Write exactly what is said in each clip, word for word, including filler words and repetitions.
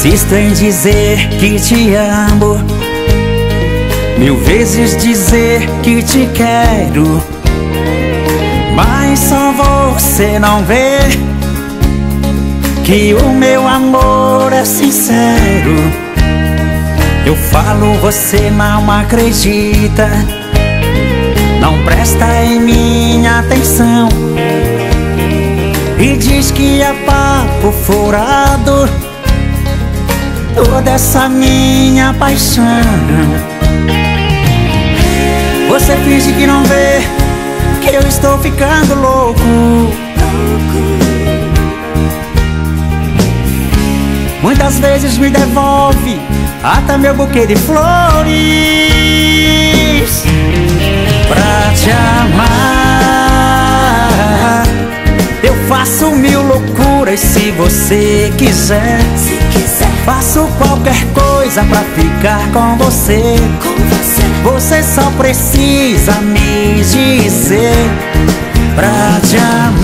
Insisto em dizer que te amo, mil vezes dizer que te quero, mas só você não vê que o meu amor é sincero. Eu falo, você não acredita, não presta em minha atenção e diz que é papo furado toda essa minha paixão. Você finge que não vê que eu estou ficando louco. Muitas vezes me devolve até meu buquê de flores pra te amar. Eu faço mil loucuras se você quiser, se quiser. Faço qualquer coisa pra ficar com você, com você. Você só precisa me dizer pra te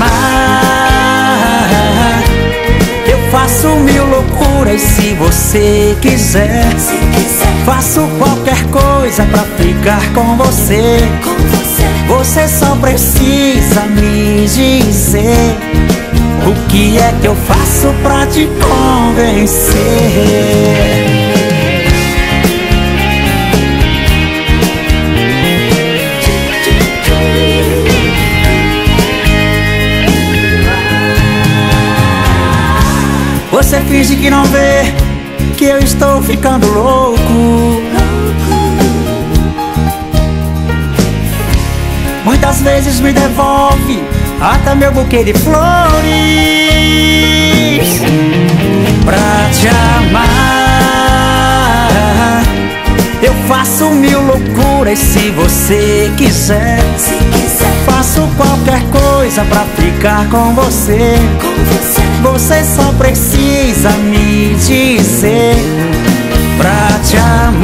amar. Eu faço mil loucuras se você quiser, se quiser. Faço qualquer coisa pra ficar com você, com você. Você só precisa me dizer o que é que eu faço pra te convencer. Você finge que não vê que eu estou ficando louco. Muitas vezes me devolve até meu buquê de flores pra te amar. Eu faço mil loucuras se você quiser, se quiser. Faço qualquer coisa pra ficar com você, com você. Você só precisa me dizer pra te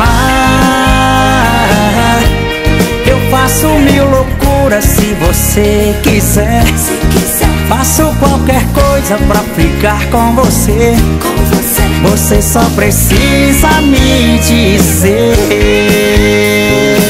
amar. Eu faço mil loucuras se você quiser, se quiser. Faço qualquer coisa pra ficar com você, com você. Você só precisa me dizer.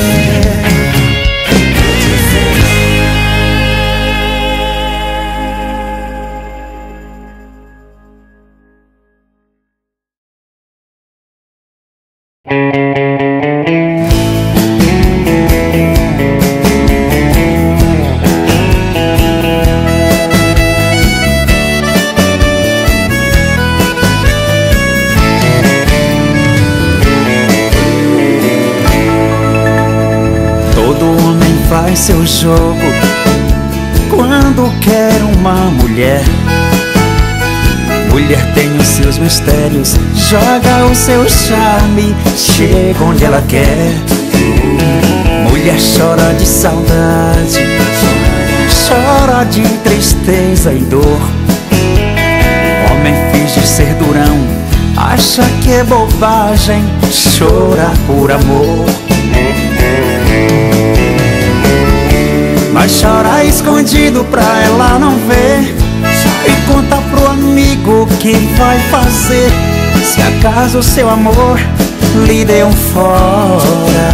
Faz seu jogo quando quer uma mulher. Mulher tem os seus mistérios, joga o seu charme, chega onde ela quer. Mulher chora de saudade, chora de tristeza e dor. Homem finge ser durão, acha que é bobagem chorar por amor. Mas chora escondido pra ela não ver e conta pro amigo que vai fazer se acaso seu amor lhe deu um fora.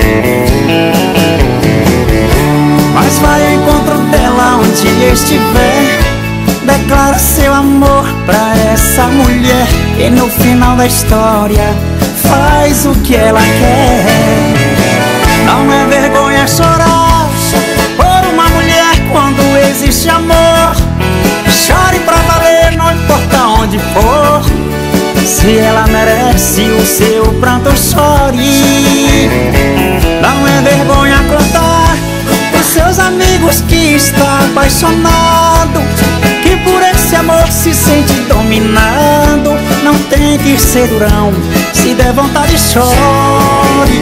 Mas vai ao encontro dela onde estiver, declara seu amor pra essa mulher e no final da história faz o que ela quer. Não é vergonha chorar por uma mulher quando existe amor. Chore pra valer, não importa onde for. Se ela merece o seu pranto, chore. Não é vergonha contar pros seus amigos que está apaixonado, que por esse amor se sente dominado. Não tem que ser durão, se der vontade chore.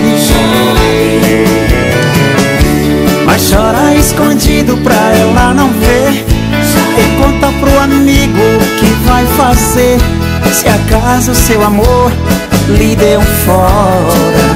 Mas chora escondido pra ela não ver e conta pro amigo que vai fazer se acaso seu amor lhe deu um fora.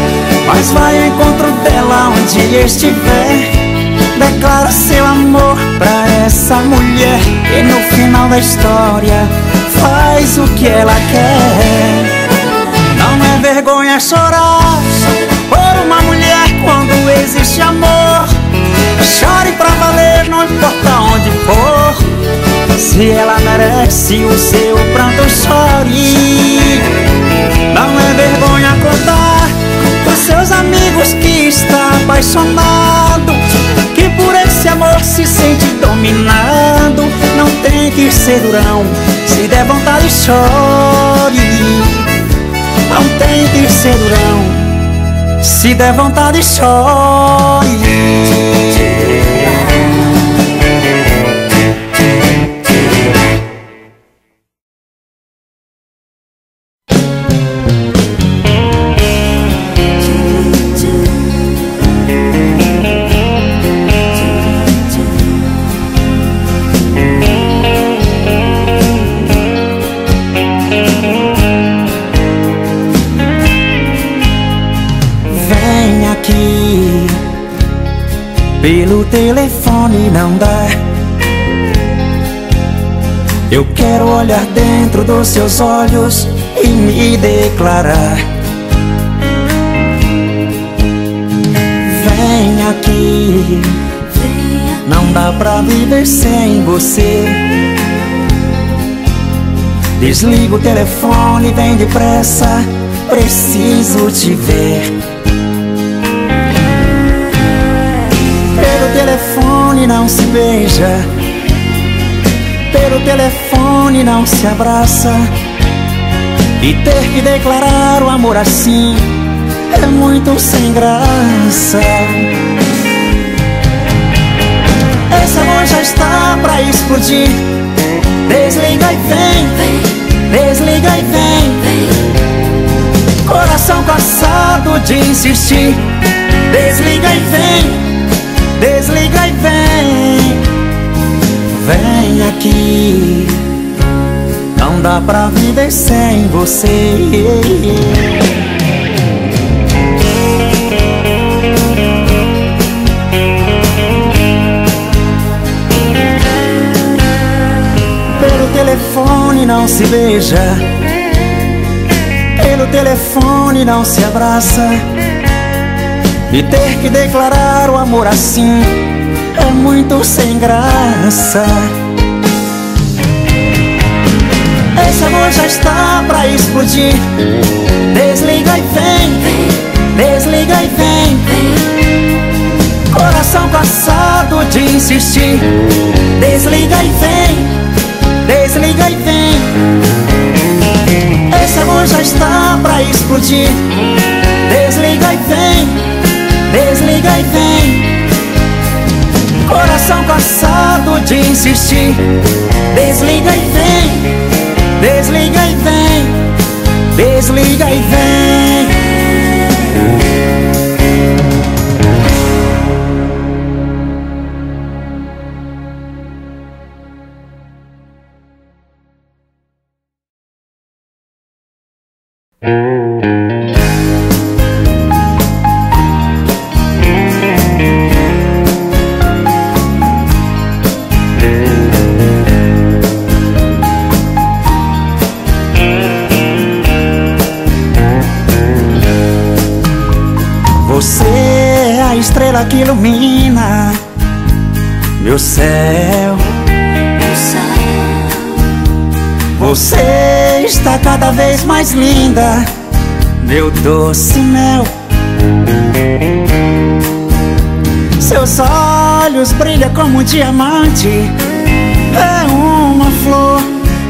Mas vai ao encontro dela onde estiver, declara seu amor pra essa mulher e no final da história faz o que ela quer. Não é vergonha chorar por uma mulher quando existe amor. Chore pra valer, não importa onde for. Se ela merece o seu pranto, chore. Não é vergonha contar pros seus amigos que está apaixonado, que por esse amor se sente dominado. Não tem que ser durão, se der vontade chore. Não tem que ser durão, se der vontade chore. Pelo telefone não dá. Eu quero olhar dentro dos seus olhos e me declarar. Vem aqui, não dá pra viver sem você. Desliga o telefone, vem depressa, preciso te ver. Pelo telefone não se beija, pelo telefone não se abraça. E ter que declarar o amor assim é muito sem graça. Esse amor já está pra explodir. Desliga e vem, desliga e vem. Coração cansado de insistir. Desliga e vem, desliga e vem. Vem aqui, não dá pra viver sem você. Pelo telefone não se beija, pelo telefone não se abraça. E ter que declarar o amor assim é muito sem graça. Esse amor já está pra explodir. Desliga e vem, desliga e vem. Coração cansado de insistir. Desliga e vem, desliga e vem. Esse amor já está pra explodir. Desliga e vem, desliga e vem. Coração cansado de insistir. Desliga e vem, desliga e vem, desliga e vem. Você é a estrela que ilumina meu céu. Você está cada vez mais linda, meu doce mel. Seus olhos brilham como um diamante. É uma flor.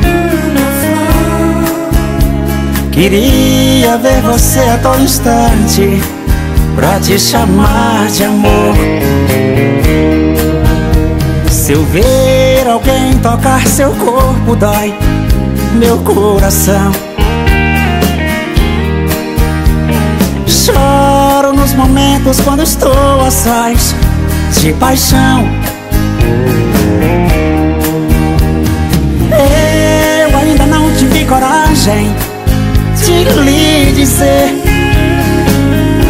Queria ver você a todo instante pra te chamar de amor. Se eu ver alguém tocar seu corpo, dói meu coração. Choro nos momentos quando estou a sós de paixão. Eu ainda não tive coragem de lhe dizer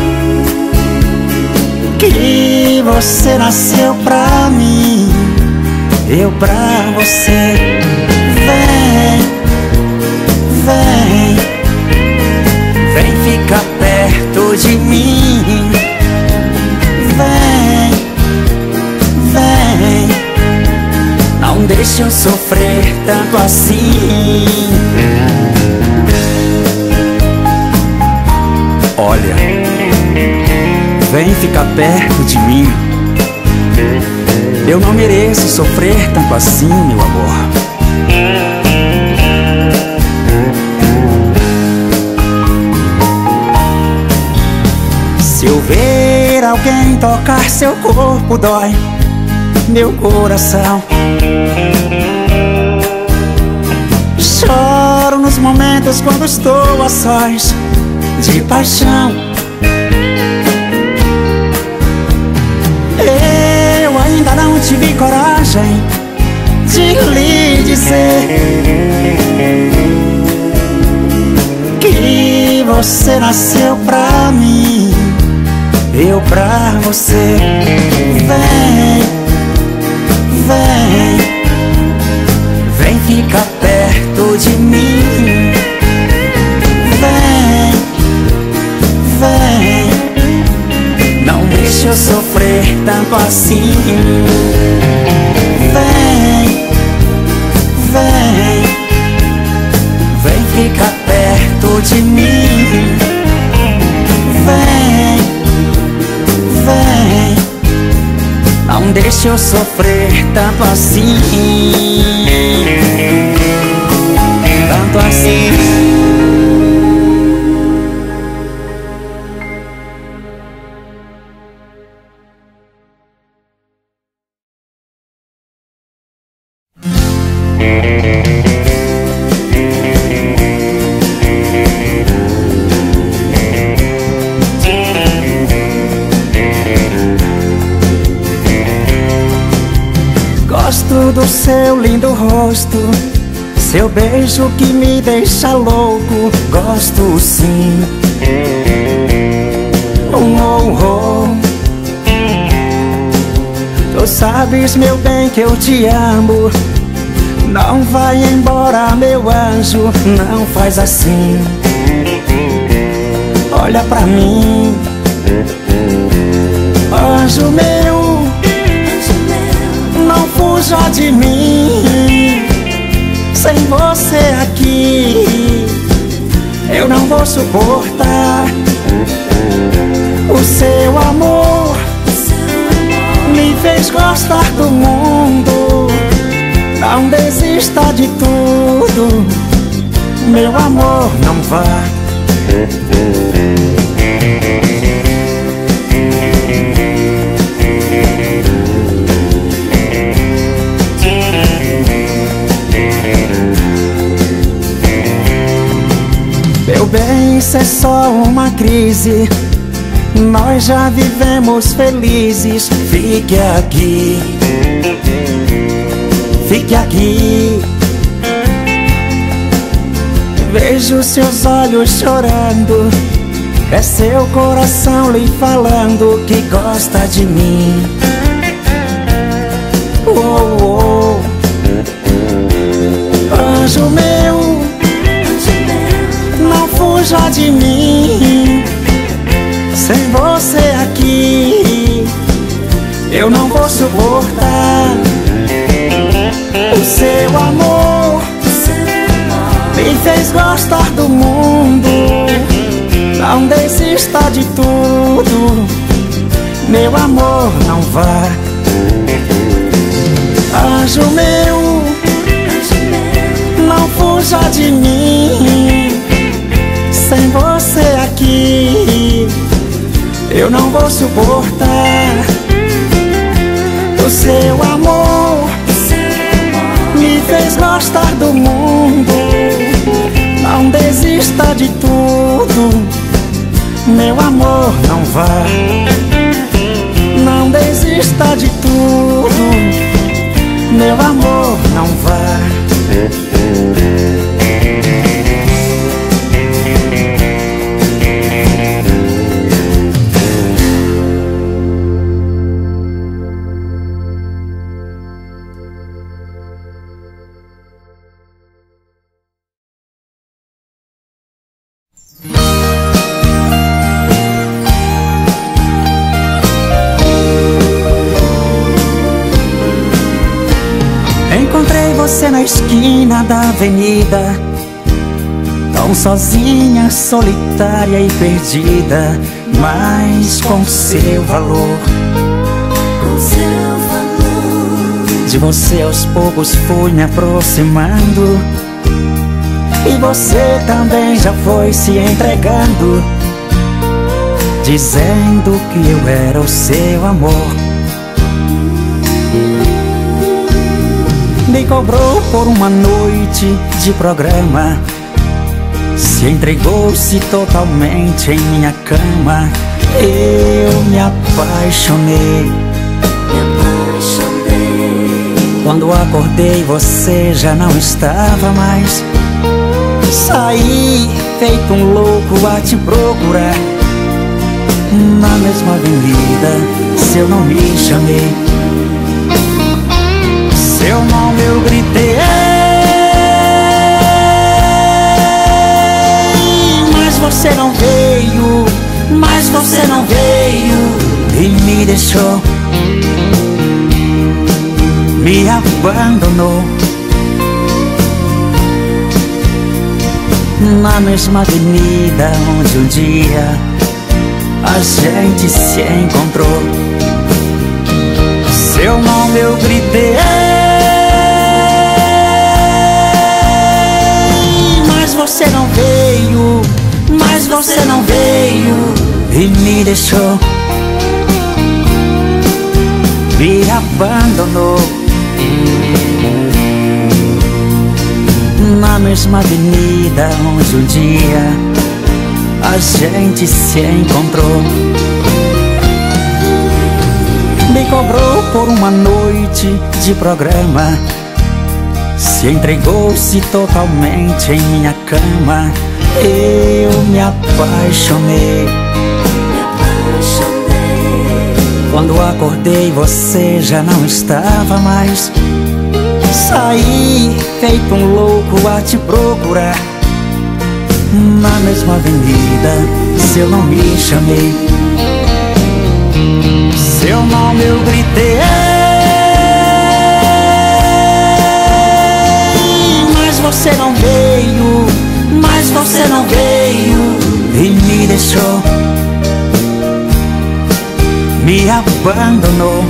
que você nasceu pra mim. eu pra você. Vem, vem, vem ficar perto de mim. Vem, vem, não deixe eu sofrer tanto assim. Olha, vem ficar perto de mim. Eu não mereço sofrer tanto assim, meu amor. Se eu ver alguém tocar seu corpo, dói meu coração. Choro nos momentos quando estou a sós de paixão. Eu ainda não tive coragem de lhe dizer que você nasceu pra mim, eu pra você. Vem, vem, vem ficar perto de mim. Vem, vem, não deixe eu sofrer tanto assim. Vem, vem, vem ficar perto de mim. Vem, vem, não deixe eu sofrer tanto assim. Tanto assim. Gosto do seu lindo rosto, seu beijo que me deixa louco. Gosto sim. Oh, oh, oh. Tu sabes, meu bem, que eu te amo. Não vai embora, meu anjo, não faz assim. Olha pra mim, anjo meu, não fuja de mim. Sem você aqui eu não vou suportar. O seu amor me fez gostar do mundo. Não desista de tudo, meu amor, não vá. Meu bem, isso é só uma crise. Nós já vivemos felizes. Fique aqui, fique aqui. Vejo seus olhos chorando, é seu coração lhe falando que gosta de mim. Oh, oh. Anjo meu, não fuja de mim. Sem você aqui eu não vou suportar. O seu amor me fez gostar do mundo. Não desista de tudo, meu amor, não vá. Anjo meu, não fuja de mim. Sem você aqui eu não vou suportar. O seu amor me fez gostar do mundo. Não desista de tudo, meu amor, não vá. Não desista de tudo, meu amor, não vá. da avenida, tão sozinha, solitária e perdida, mas com seu valor. Com seu valor. De você aos poucos fui me aproximando, e você também já foi se entregando, dizendo que eu era o seu amor. Me cobrou por uma noite de programa, se entregou-se totalmente em minha cama. Eu me apaixonei. Me apaixonei. Quando acordei você já não estava mais. Saí feito um louco a te procurar, na mesma avenida, seu nome chamei, seu nome eu gritei, mas você não veio, mas você não veio e me deixou, me abandonou. Na mesma avenida onde um dia a gente se encontrou, seu nome eu gritei, mas você não veio, mas você não veio e me deixou, me abandonou. Na mesma avenida onde um dia a gente se encontrou, me cobrou por uma noite de programa, se entregou-se totalmente em minha cama. Eu me apaixonei. Me apaixonei. Quando acordei você já não estava mais. Saí feito um louco a te procurar, na mesma avenida, seu nome chamei, seu nome eu gritei, mas você não veio, mas você não veio e me deixou, me abandonou.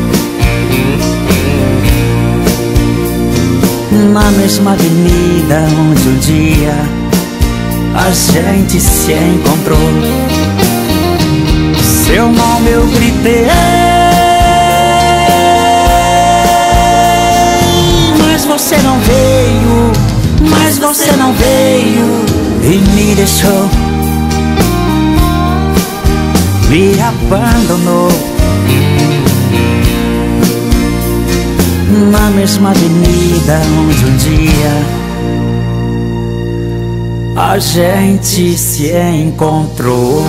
Na mesma avenida onde um dia a gente se encontrou, seu nome eu gritei, mas você não veio, mas você não veio e me deixou, me abandonou. Na mesma avenida onde um dia a gente se encontrou.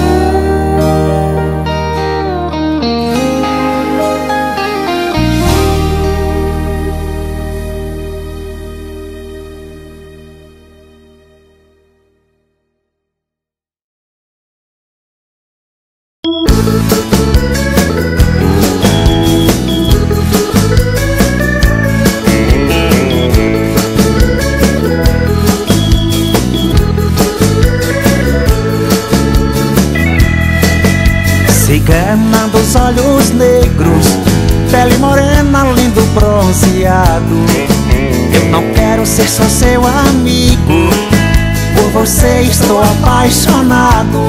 Cigana dos olhos negros, pele morena, lindo bronzeado. Eu não quero ser só seu amigo, por você estou apaixonado.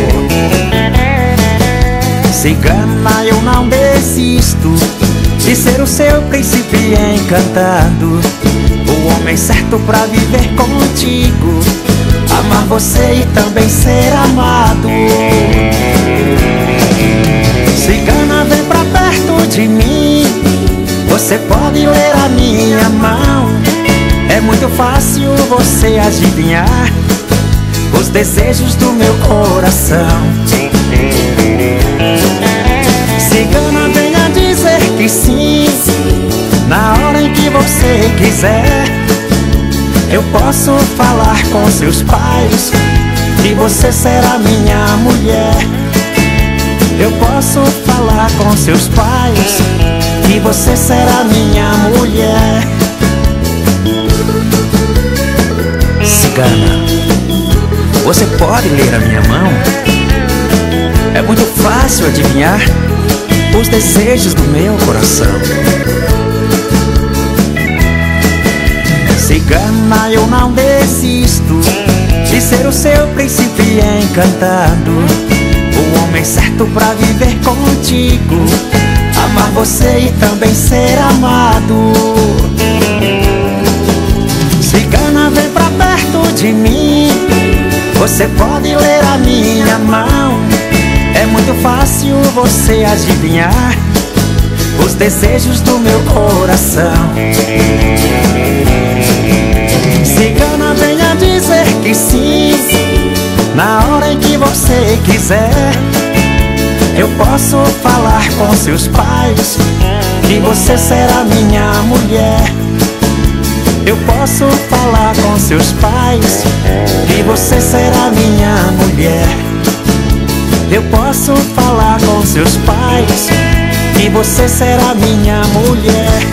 Cigana, eu não desisto de ser o seu príncipe encantado, o homem certo pra viver contigo, amar você e também ser amado. Cigana, vem pra perto de mim, você pode ler a minha mão. É muito fácil você adivinhar os desejos do meu coração. Cigana, venha dizer que sim, na hora em que você quiser. Eu posso falar com seus pais que você será minha mulher. Eu posso falar com seus pais que você será minha mulher. cigana, você pode ler a minha mão? É muito fácil adivinhar os desejos do meu coração. Cigana, eu não desisto de ser o seu príncipe encantado, o homem certo pra viver contigo, amar você e também ser amado. Cigana, vem pra perto de mim, você pode ler a minha mão. É muito fácil você adivinhar os desejos do meu coração. Cigana, venha dizer que sim, na hora em que você quiser. Eu posso falar com seus pais que você será minha mulher. Eu posso falar com seus pais que você será minha mulher. Eu posso falar com seus pais que você será minha mulher.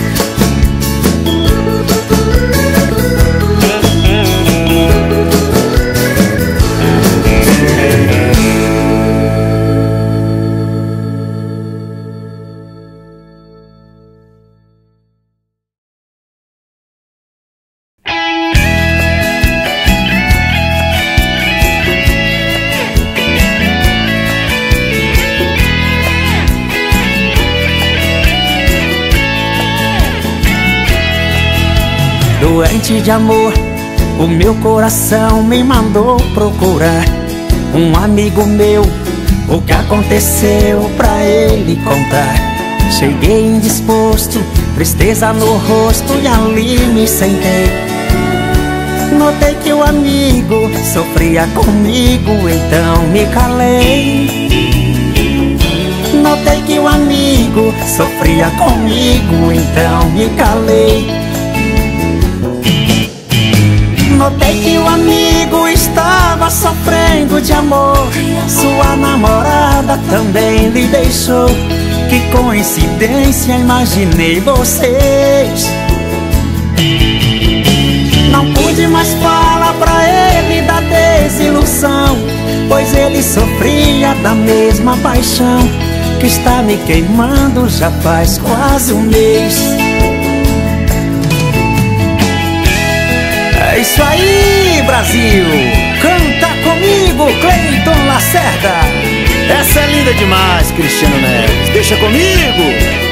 Doente de amor, o meu coração me mandou procurar um amigo meu, o que aconteceu pra ele contar. Cheguei indisposto, tristeza no rosto e ali me sentei. Notei que o amigo sofria comigo, então me calei. Notei que o amigo sofria comigo, então me calei. Notei que o amigo estava sofrendo de amor, sua namorada também lhe deixou. Que coincidência, imaginei vocês. Não pude mais falar pra ele da desilusão, pois ele sofria da mesma paixão que está me queimando já faz quase um mês. É isso aí, Brasil! Canta comigo, Cleiton Lacerda! Essa é linda demais, Cristiano Neves. Deixa comigo!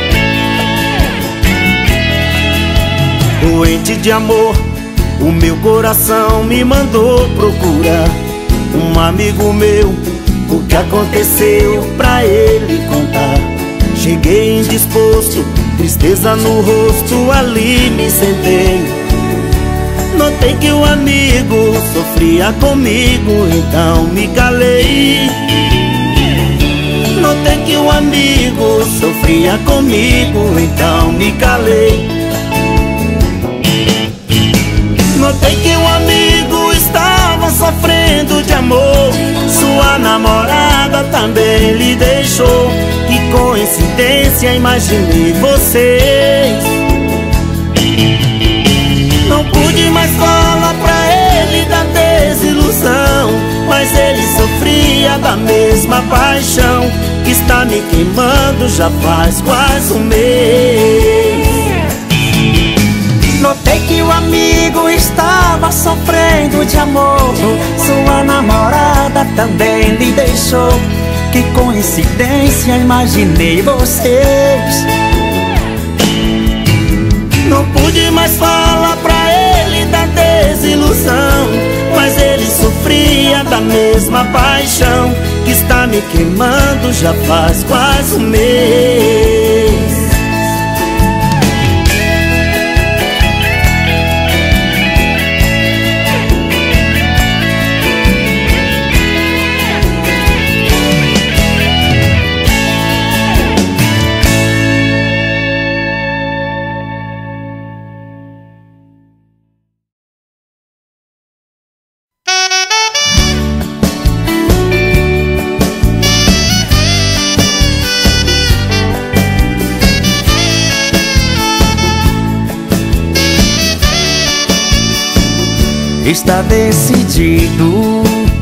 Doente de amor, o meu coração me mandou procurar um amigo meu, o que aconteceu pra ele contar. Cheguei indisposto, tristeza no rosto, ali me sentei. Notei que o amigo sofria comigo, então me calei. Notei que o amigo sofria comigo, então me calei. Notei que o amigo estava sofrendo de amor, sua namorada também lhe deixou. Que coincidência, imaginei vocês. Não pude mais falar pra ele da desilusão, mas ele sofria da mesma paixão que está me queimando já faz quase um mês. Notei que o amigo estava sofrendo de amor, sua namorada também lhe deixou. Que coincidência, imaginei vocês. Não pude mais falar pra ele da desilusão, mas ele sofria da mesma paixão que está me queimando já faz quase um mês. está decidido.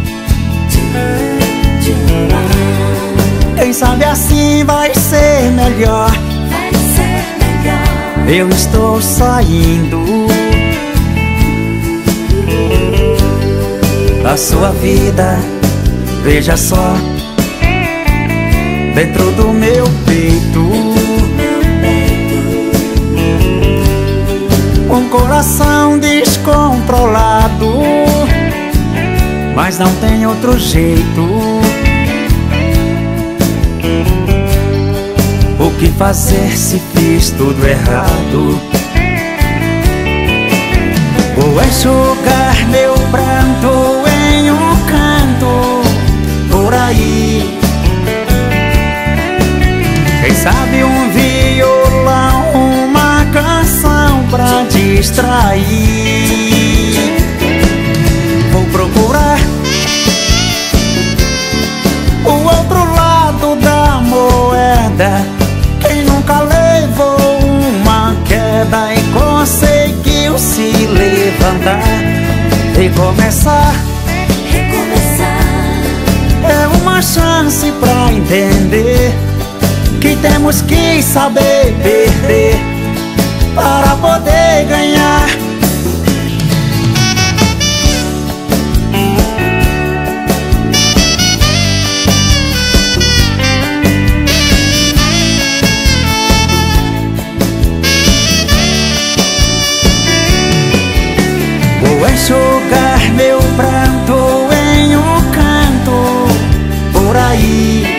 Quem sabe assim vai ser melhor. Vai ser melhor. Eu estou saindo da sua vida. Veja só, dentro do meu peito, um coração descontrolado, mas não tem outro jeito. O que fazer se fiz tudo errado? Vou enxugar meu pranto em um canto por aí. Quem sabe um violão, uma canção pra distrair. Vou procurar o outro lado da moeda. Quem nunca levou uma queda e conseguiu se levantar, recomeçar. Recomeçar é uma chance pra entender que temos que saber perder para poder ganhar. Vou enxugar meu pranto em um canto por aí.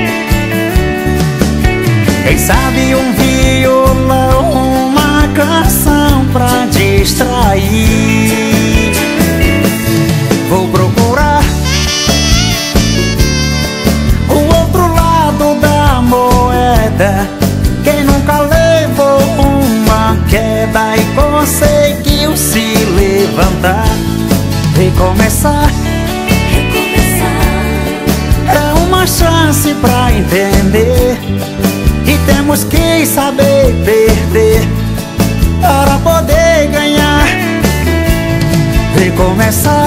Quem sabe um violão, uma canção pra distrair. Vou procurar o outro lado da moeda. Quem nunca levou uma queda e conseguiu se levantar, recomeçar. Recomeçar é uma chance pra entender que temos que saber perder para poder ganhar. Recomeçar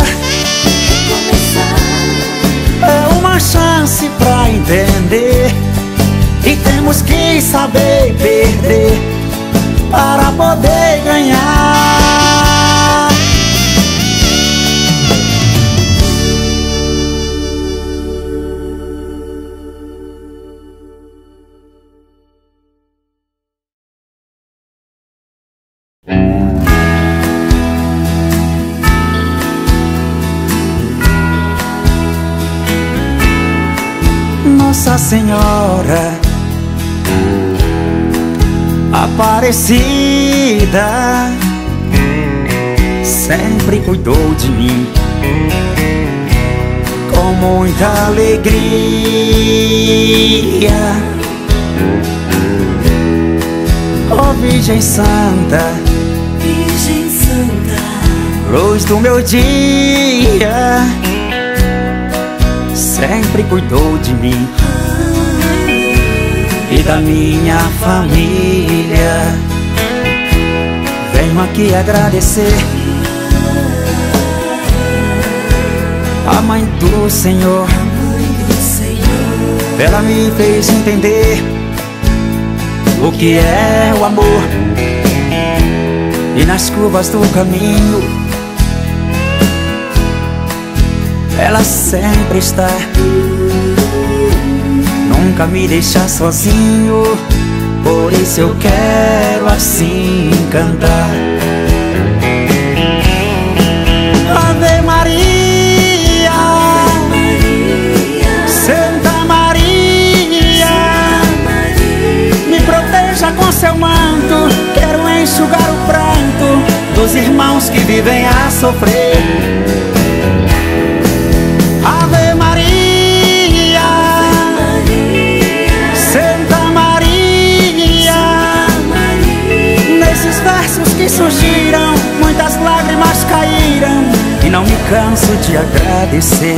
é uma chance pra entender que temos que saber perder para poder ganhar. Nossa Senhora Aparecida sempre cuidou de mim com muita alegria. Ó Virgem Santa, Virgem Santa, luz do meu dia, sempre cuidou de mim e da minha família. Venho aqui agradecer a Mãe do Senhor. Ela me fez entender o que é o amor, e nas curvas do caminho ela sempre está. Nunca me deixa sozinho, por isso eu quero assim cantar. Ave Maria, Santa Maria, me proteja com seu manto. Quero enxugar o pranto dos irmãos que vivem a sofrer. Ave Maria, Santa Maria, nesses versos que surgiram, muitas lágrimas caíram, e não me canso de agradecer.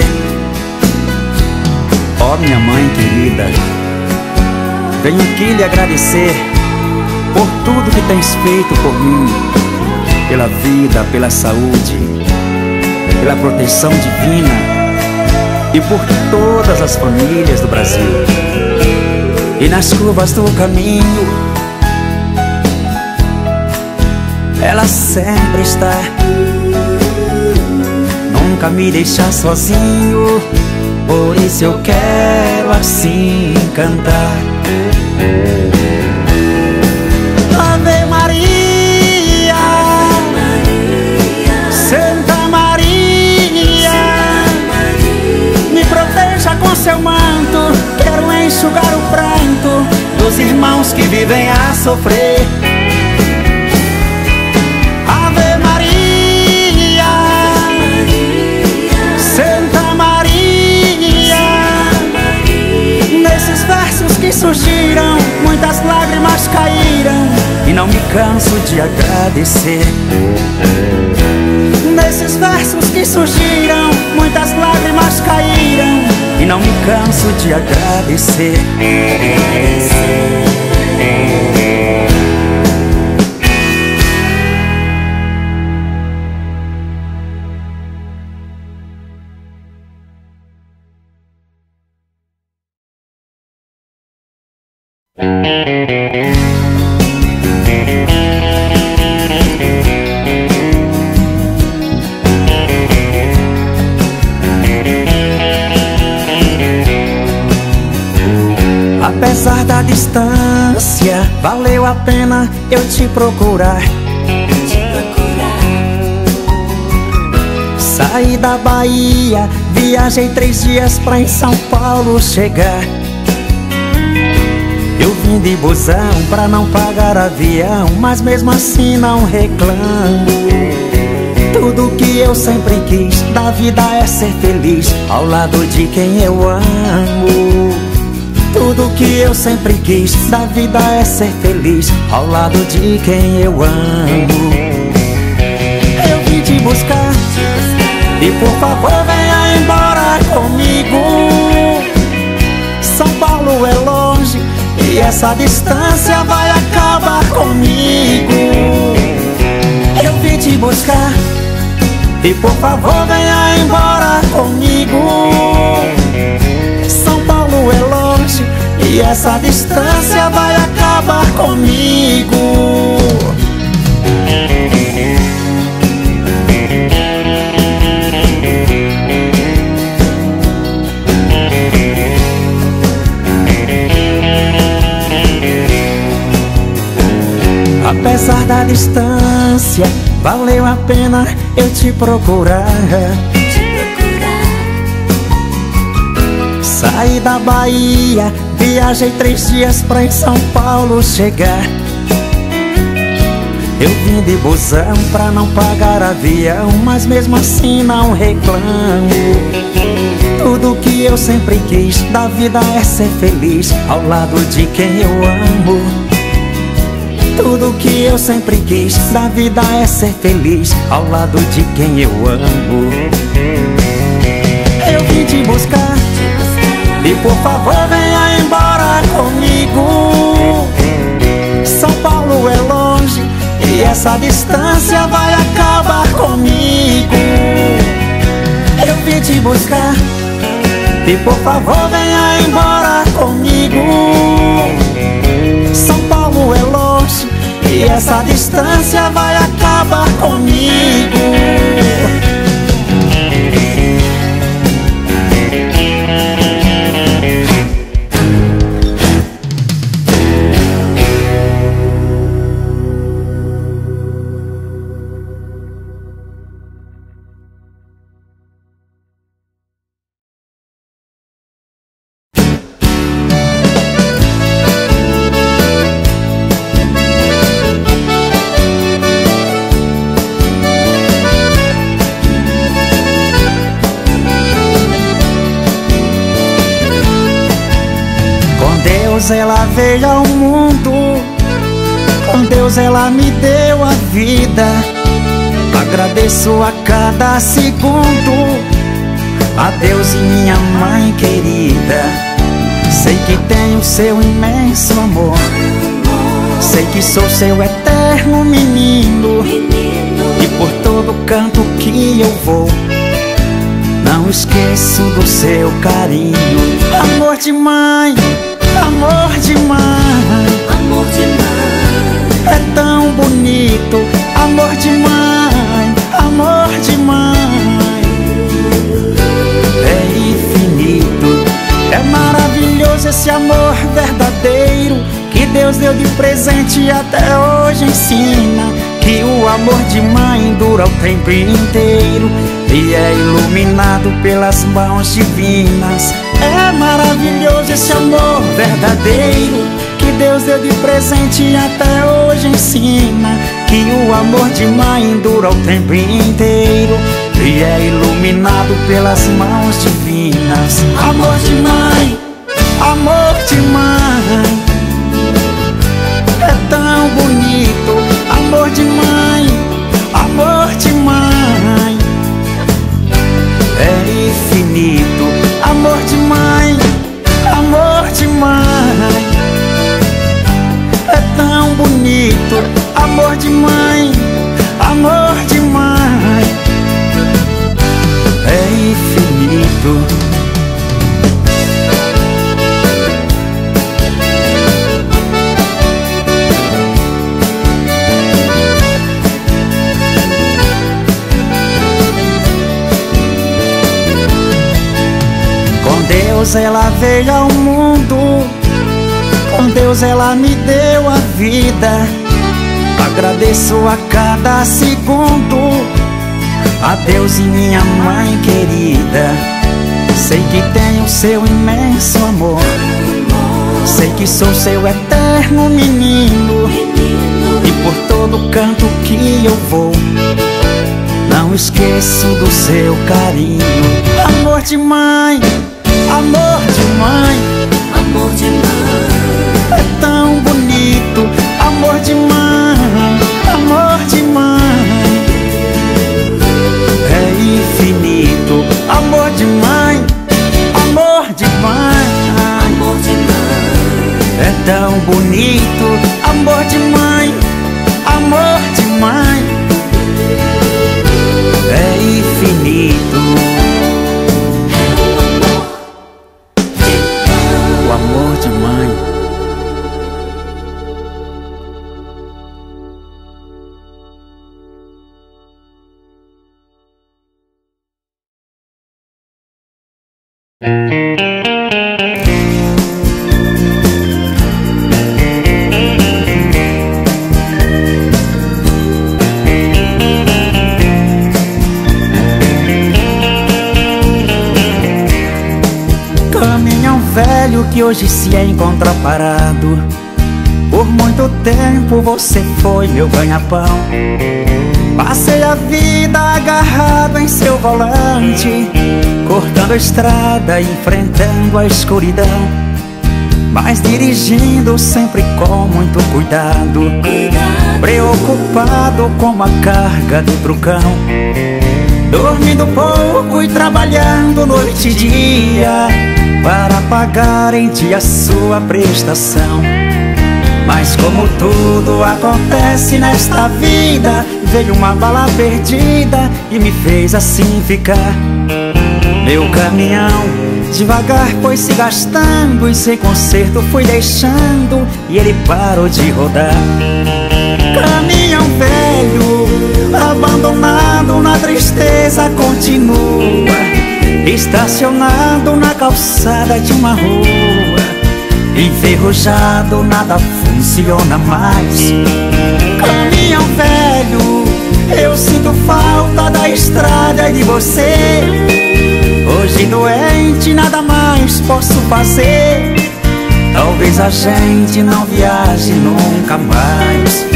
Ó oh, minha mãe querida, venho aqui lhe agradecer por tudo que tens feito por mim, pela vida, pela saúde, pela proteção divina e por todas as famílias do Brasil. E nas curvas do caminho ela sempre está, nunca me deixa sozinho. Por isso eu quero assim cantar. Ave Maria, Santa Maria, me proteja com seu manto. Quero enxugar o pranto dos irmãos que vivem a sofrer. Ave Maria, Santa Maria, nesses versos que surgiram, muitas lágrimas caíram e não me canso de agradecer. Nesses versos que surgiram, muitas lágrimas caíram e não me canso de agradecer. Apesar da distância, valeu a pena eu te procurar. Te procurar. Saí da Bahia, viajei três dias pra em São Paulo chegar. Eu vim de busão pra não pagar avião, mas mesmo assim não reclamo. Tudo que eu sempre quis da vida é ser feliz ao lado de quem eu amo. Tudo que eu sempre quis da vida é ser feliz ao lado de quem eu amo. Eu vim te buscar e por favor venha embora comigo. São Paulo é longe e essa distância vai acabar comigo. Eu vim te buscar e por favor venha embora comigo. São Paulo é longe e essa distância vai acabar comigo. Apesar da distância, valeu a pena eu te procurar. Te procurar. Saí da Bahia, viajei três dias pra em São Paulo chegar. Eu vim de busão pra não pagar avião, mas mesmo assim não reclamo. Tudo que eu sempre quis da vida é ser feliz ao lado de quem eu amo. Tudo que eu sempre quis da vida é ser feliz ao lado de quem eu amo. Eu vim te buscar e por favor venha embora comigo. São Paulo é longe e essa distância vai acabar comigo. Eu vim te buscar e por favor venha embora comigo. São Paulo é longe e essa distância vai acabar comigo. Ela veio ao mundo, com Deus ela me deu a vida. Agradeço a cada segundo a Deus e minha mãe querida. Sei que tenho seu imenso amor, sei que sou seu eterno menino, e por todo canto que eu vou Não esqueço do seu carinho. Amor de mãe, amor de mãe, Amor de mãe, é tão bonito. Amor de mãe, amor de mãe, é infinito. É maravilhoso esse amor verdadeiro que Deus deu de presente e até hoje ensina que o amor de mãe dura o tempo inteiro e é iluminado pelas mãos divinas. É maravilhoso esse amor verdadeiro que Deus deu de presente e até hoje ensina que o amor de mãe dura o tempo inteiro e é iluminado pelas mãos divinas. Amor de mãe, amor de mãe, é tão bonito. Amor de mãe, amor de mãe, é infinito. Amor de mãe, amor de mãe, é tão bonito. Amor de mãe, amor de mãe, é infinito. Com Deus ela veio ao mundo, com Deus ela me deu a vida. Agradeço a cada segundo a Deus e minha mãe querida. Sei que tenho seu imenso amor, sei que sou seu eterno menino, e por todo canto que eu vou não esqueço do seu carinho. Amor de mãe, amor de mãe, amor de mãe, é tão bonito. Amor de mãe, amor de mãe, é infinito. Amor de mãe, amor de mãe, amor de mãe, é tão bonito. Amor de mãe, amor de mãe, é infinito. O amor de mãe. Caminhão velho que hoje se encontra parado. Por muito tempo você foi meu ganha-pão. Passei a vida agarrado em seu volante, cortando a estrada, enfrentando a escuridão, mas dirigindo sempre com muito cuidado, preocupado com a carga do trucão, dormindo pouco e trabalhando noite e dia para pagar em dia sua prestação. Mas como tudo acontece nesta vida, veio uma bala perdida e me fez assim ficar. Meu caminhão devagar foi se gastando e sem conserto fui deixando e ele parou de rodar. Caminhão velho, abandonado na tristeza continua, estacionado na calçada de uma rua, enferrujado, nada funciona mais. Caminhão velho, eu sinto falta da estrada e de você. Hoje doente, nada mais posso fazer. Talvez a gente não viaje nunca mais.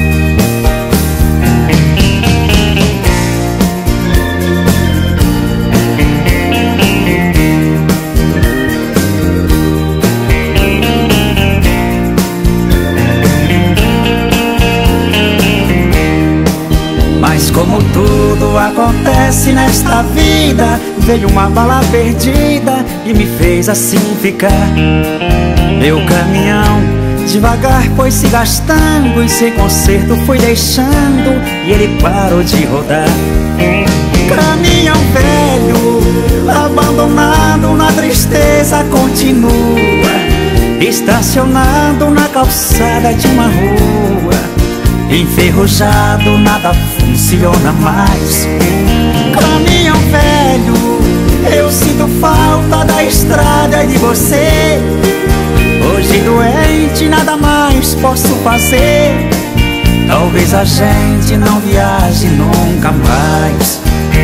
Mas como tudo acontece nesta vida, veio uma bala perdida e me fez assim ficar. Meu caminhão devagar foi se gastando e sem conserto fui deixando e ele parou de rodar. Caminhão velho, abandonado na tristeza continua, estacionado na calçada de uma rua, enferrujado, nada funciona mais. Caminhão velho, eu sinto falta da estrada e de você. Hoje doente, nada mais posso fazer. Talvez a gente não viaje nunca mais.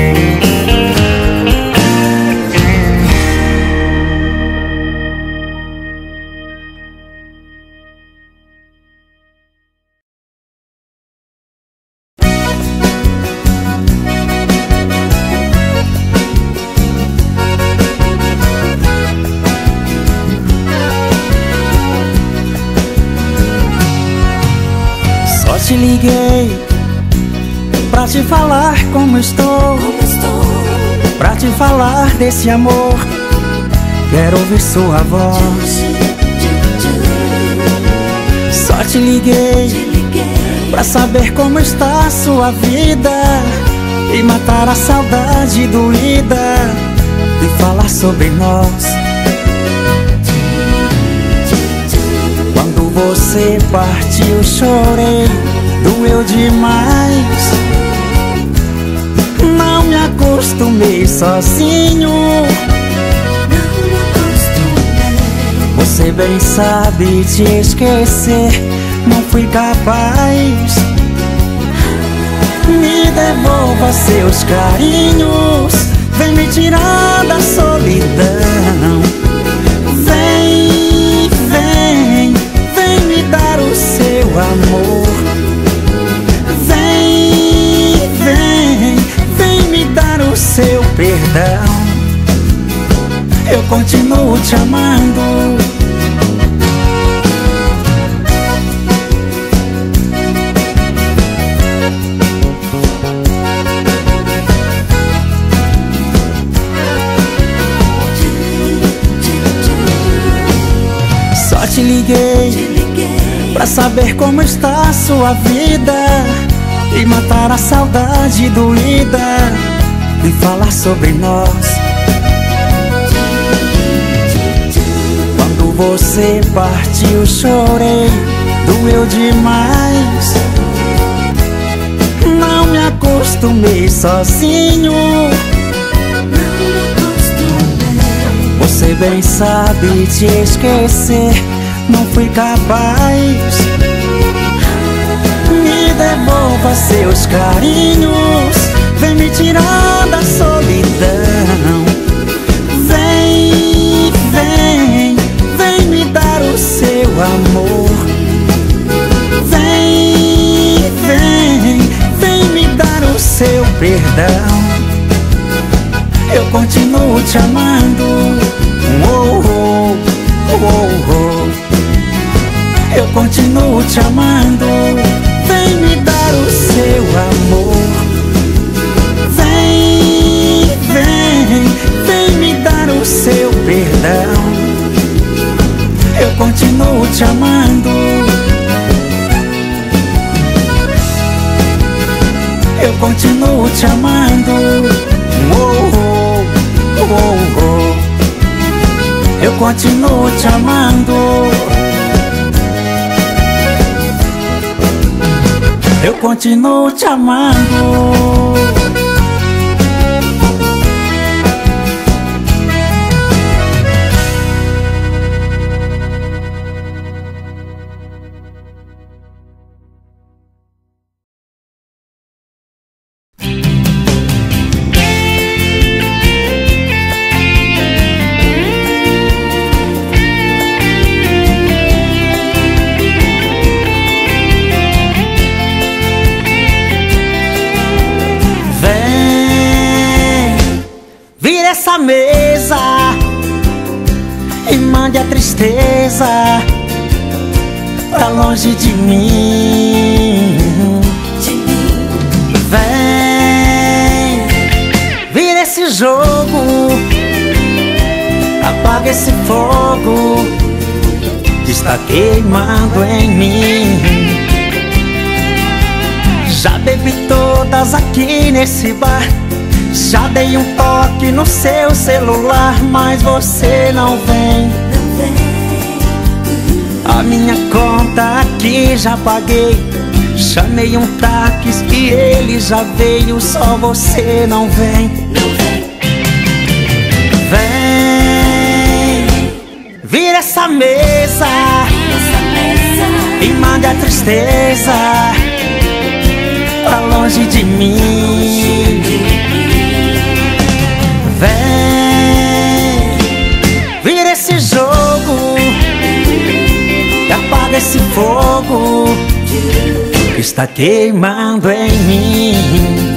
Te liguei pra te falar como estou, como estou, pra te falar desse amor. Quero ouvir sua voz. Só te liguei, te liguei pra saber como está a sua vida e matar a saudade doída e falar sobre nós. Quando você partiu, chorei, doeu demais. Não me acostumei sozinho. Você bem sabe, te esquecer não fui capaz. Me devolva seus carinhos, vem me tirar da solidão. Vem, vem, vem me dar o seu amor. Vem, vem, vem me dar o seu perdão. Eu continuo te amando. Só te liguei, te liguei pra saber como está a sua vida e matar a saudade doída e falar sobre nós. Quando você partiu, chorei, doeu demais. Não me acostumei sozinho. Você bem sabe, te esquecer não fui capaz. Me devolva seus carinhos, vem me tirar da solidão. Vem, vem, vem me dar o seu amor. Vem, vem, vem me dar o seu perdão. Eu continuo te amando. Oh, oh, oh, oh. Eu continuo te amando. Vem me dar o seu amor. Vem, vem, vem me dar o seu perdão. Eu continuo te amando. Eu continuo te amando. Oh, oh, oh, oh. Eu continuo te amando. Eu continuo te amando. Essa mesa e mande a tristeza pra longe de mim. de mim. Vem, vira esse jogo, apaga esse fogo que está queimando em mim. Já bebi todas aqui nesse bar, Já dei um toque no seu celular, mas você não vem. Não vem. A minha conta aqui já paguei. Chamei um táxi e ele já veio, só você não vem. Não vem. Vem, vira essa mesa Essa mesa e mande a tristeza pra longe de mim. Vem, vira esse jogo e apaga esse fogo que está queimando em mim.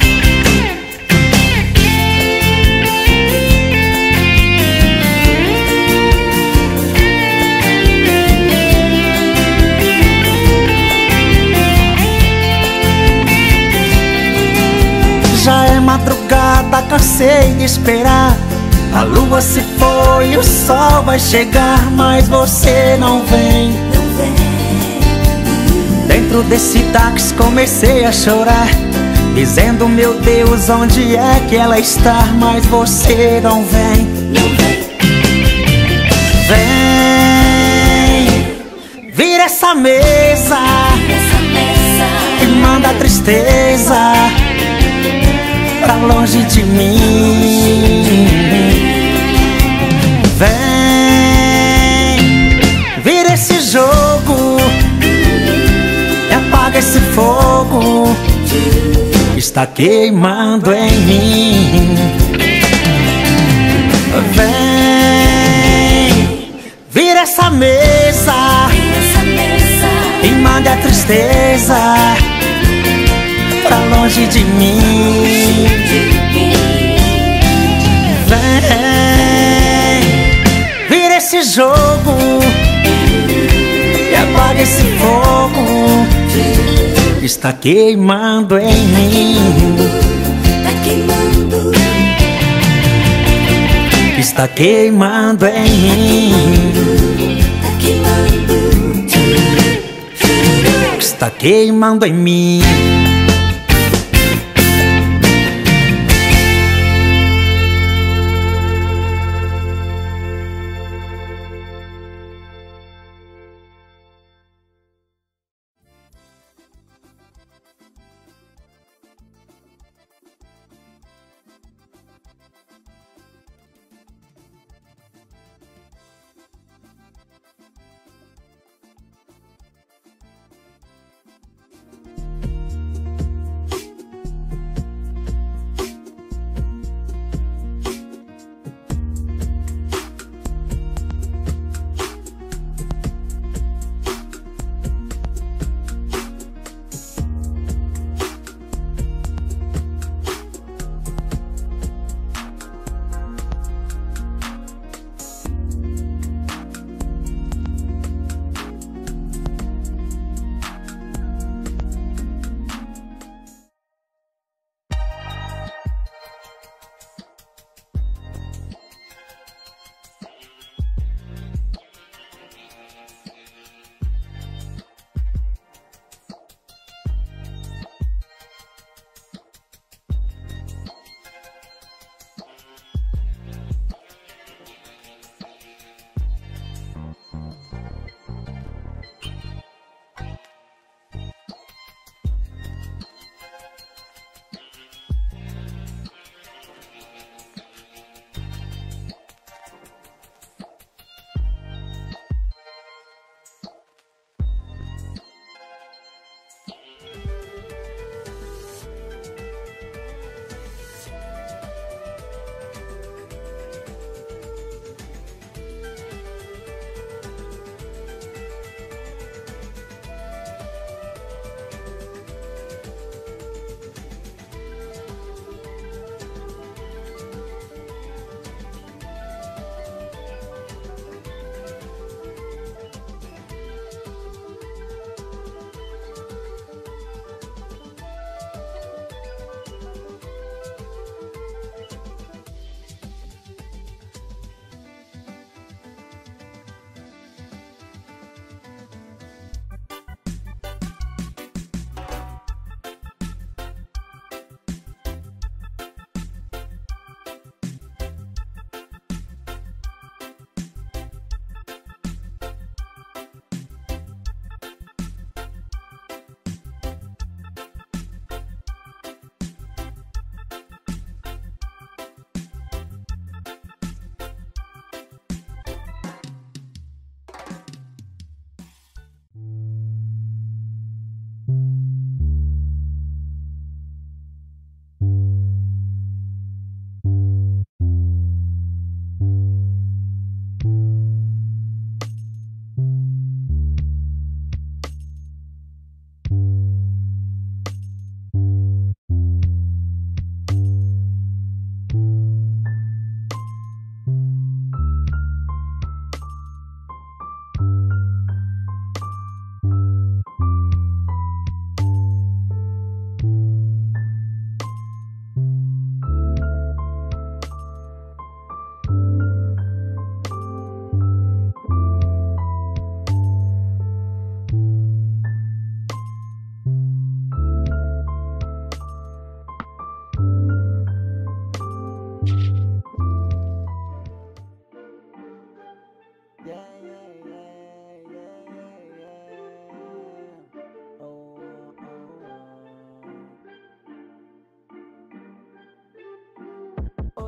Já é madrugada, cansei de esperar. A lua se foi, o sol vai chegar, mas você não vem. não vem. Dentro desse táxi comecei a chorar, dizendo, meu Deus, onde é que ela está? Mas você não vem. Não vem. Vem, vira essa mesa Essa mesa e manda a tristeza pra longe de mim. Vem, vira esse jogo e apaga esse fogo que está queimando em mim. Vem, vira essa mesa Essa mesa e manda a tristeza pra longe de mim. Vem, vira esse jogo e apaga esse fogo que está queimando em mim. Tá queimando. Que está queimando em mim. Tá queimando. Que está queimando em mim.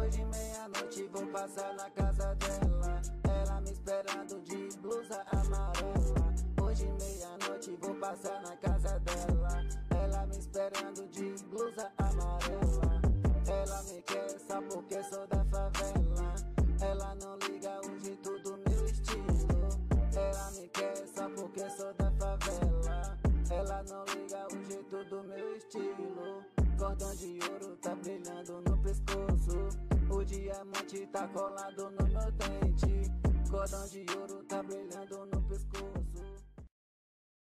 Hoje meia-noite vou passar na casa dela, ela me esperando de blusa amarela. Hoje meia-noite vou passar na casa dela, ela me esperando de blusa amarela. Ela me quer só porque sou da favela, ela não liga o jeito do meu estilo. Ela me quer só porque sou da favela, ela não liga o jeito do meu estilo. Cordão de ouro tá brilhando no pescoço, o diamante tá colado no meu dente. Cordão de ouro tá brilhando no pescoço.